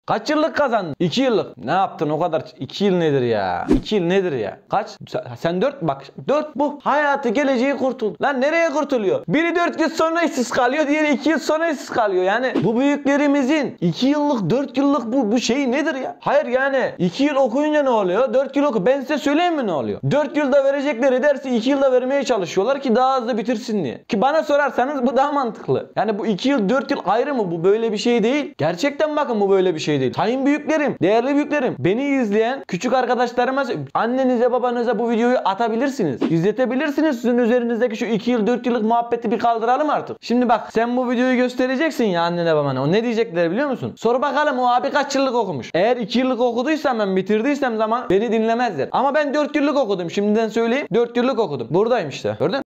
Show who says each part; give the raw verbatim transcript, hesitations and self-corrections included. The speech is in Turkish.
Speaker 1: Kaç yıllık kazandın? iki yıllık. Ne yaptın o kadar? iki yıl nedir ya? iki yıl nedir ya? Kaç? Sen dört bak. dört bu. Hayatı, geleceği kurtul. Lan nereye kurtuluyor? Biri dört yıl sonra işsiz kalıyor. Diğeri iki yıl sonra işsiz kalıyor. Yani bu büyüklerimizin iki yıllık, dört yıllık bu, bu şey nedir ya? Hayır yani iki yıl okuyunca ne oluyor? dört yıl oku. Ben size söyleyeyim mi ne oluyor? dört yılda verecekleri dersi iki yılda vermeye çalışıyorlar ki daha hızlı bitirsin diye. Ki bana sorarsanız bu daha mantıklı. Yani bu iki yıl, dört yıl ayrı mı? Bu böyle bir şey değil. Gerçekten bakın bu böyle bir şey değil. Sayın büyüklerim, değerli büyüklerim, beni izleyen küçük arkadaşlarıma, annenize, babanıza bu videoyu atabilirsiniz. İzletebilirsiniz. Sizin üzerinizdeki şu iki yıl, dört yıllık muhabbeti bir kaldıralım artık. Şimdi bak sen bu videoyu göstereceksin ya annene babana. O ne diyecekler biliyor musun? Sor bakalım o abi kaç yıllık okumuş. Eğer iki yıllık okuduysam, ben bitirdiysem zaman beni dinlemezler. Ama ben dört yıllık okudum. Şimdiden söyleyeyim. dört yıllık okudum. Buradayım işte. Gördün?